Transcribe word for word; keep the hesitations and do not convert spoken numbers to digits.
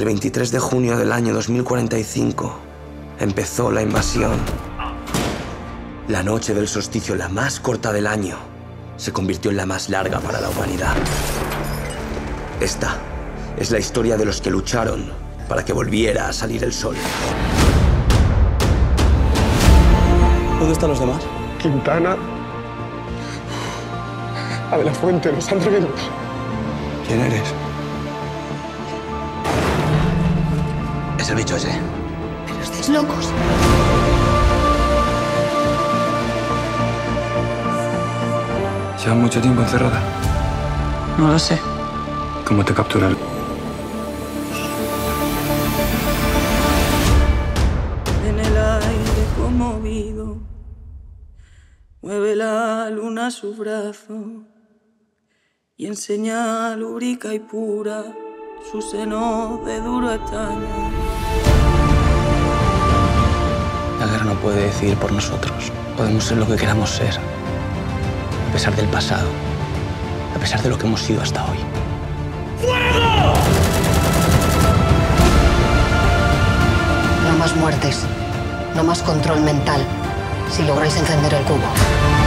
El veintitrés de junio del año dos mil cuarenta y cinco empezó la invasión. La noche del solsticio, la más corta del año, se convirtió en la más larga para la humanidad. Esta es la historia de los que lucharon para que volviera a salir el sol. ¿Dónde están los demás? Quintana, a de la Fuente, los han reventado. ¿Quién eres? Es el bicho ese. Pero estáis locos. ¿Llevas mucho tiempo encerrada? No lo sé. ¿Cómo te capturan? En el aire conmovido, mueve la luna su brazo y en señal úrica y pura su seno de duro estaño. La guerra no puede decidir por nosotros. Podemos ser lo que queramos ser, a pesar del pasado, a pesar de lo que hemos sido hasta hoy. ¡Fuego! No más muertes, no más control mental, si lográis encender el cubo.